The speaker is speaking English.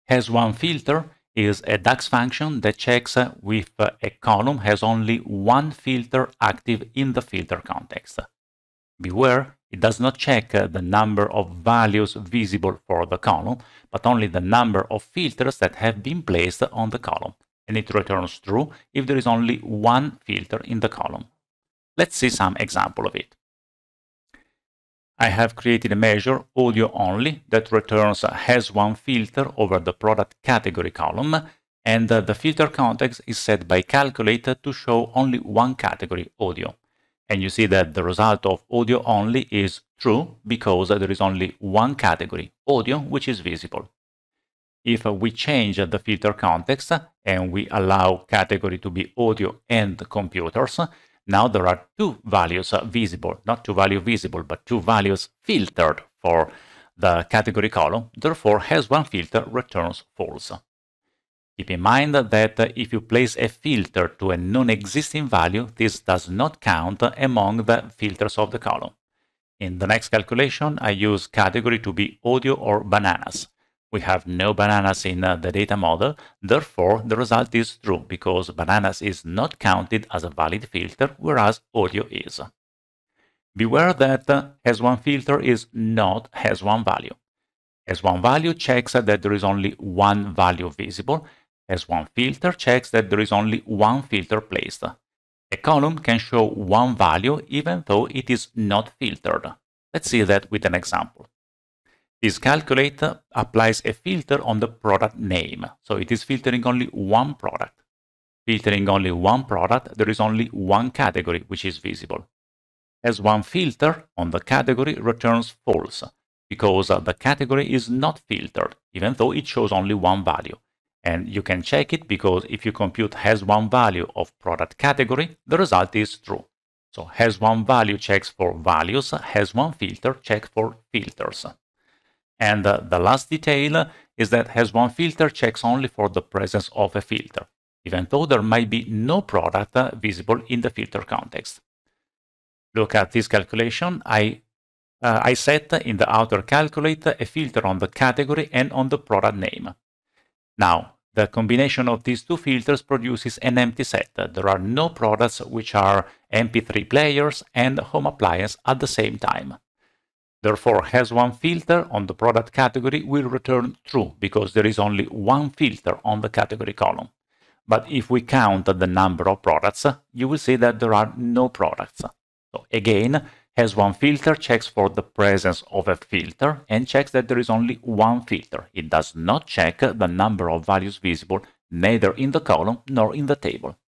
HasOneFilter is a DAX function that checks if a column has only one filter active in the filter context. Beware, it does not check the number of values visible for the column, but only the number of filters that have been placed on the column, and it returns true if there is only one filter in the column. Let's see some example of it. I have created a measure, audio only, that returns HasOneFilter over the product category column, and the filter context is set by calculate to show only one category, audio. And you see that the result of audio only is true because there is only one category, audio, which is visible. If we change the filter context and we allow category to be audio and computers, now there are two values visible, not two values visible, but two values filtered for the category column. Therefore, HasOneFilter returns false. Keep in mind that if you place a filter to a non-existing value, this does not count among the filters of the column. In the next calculation, I use category to be audio or bananas. We have no bananas in the data model, therefore the result is true because bananas is not counted as a valid filter, whereas audio is. Beware that HasOneFilter is not HasOneValue. HasOneValue checks that there is only one value visible. HasOneFilter checks that there is only one filter placed. A column can show one value even though it is not filtered. Let's see that with an example. This calculate applies a filter on the product name, so it is filtering only one product. Filtering only one product, there is only one category which is visible. HasOneFilter on the category returns false, because the category is not filtered, even though it shows only one value. And you can check it because if you compute HasOneValue of product category, the result is true. So HasOneValue checks for values, HasOneFilter checks for filters. And the last detail is that HasOneFilter checks only for the presence of a filter, even though there might be no product visible in the filter context. Look at this calculation. I set in the outer calculate a filter on the category and on the product name. Now, the combination of these two filters produces an empty set. There are no products which are MP3 players and home appliance at the same time. Therefore, HasOneFilter on the product category will return true because there is only one filter on the category column. But if we count the number of products, you will see that there are no products. So again, HasOneFilter checks for the presence of a filter and checks that there is only one filter. It does not check the number of values visible neither in the column nor in the table.